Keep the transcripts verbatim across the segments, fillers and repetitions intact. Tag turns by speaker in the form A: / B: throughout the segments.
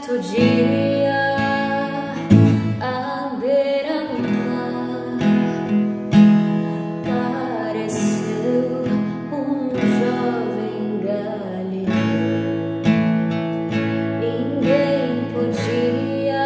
A: certo dia, à beira-mar, apareceu um jovem galileu. Ninguém podia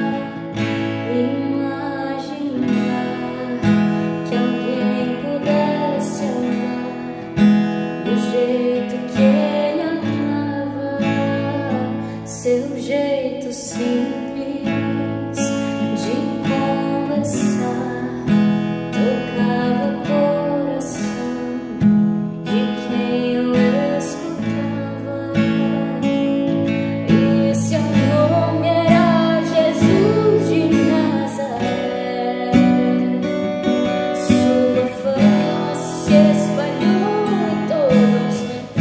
A: imaginar que alguém pudesse amar do jeito que ele amava, seu jeito simples de conversar tocava o coração de quem o escutava. E seu nome era Jesus de Nazaré. Sua fama se espalhou e todos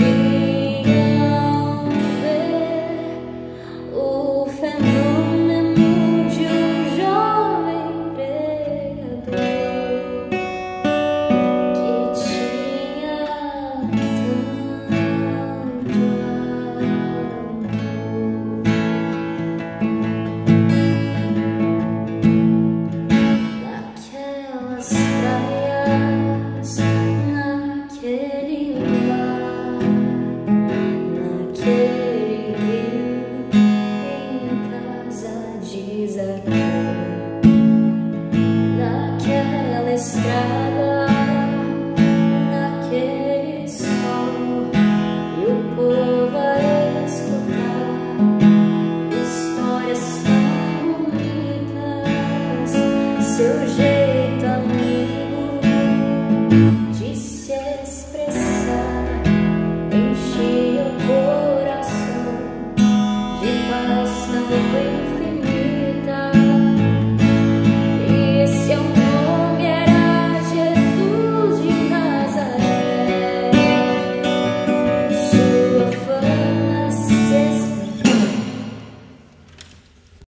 A: vinham ver o fenômeno de um jovem pregador que tinha tanto amor. Naquelas praias, naquele mar, naquele rio, em casa de Zaqueu, naquela estrada, naquele sol, e o povo a escutar histórias tão bonitas, seu jeito amigo de se expressar enchia o coração de paz tão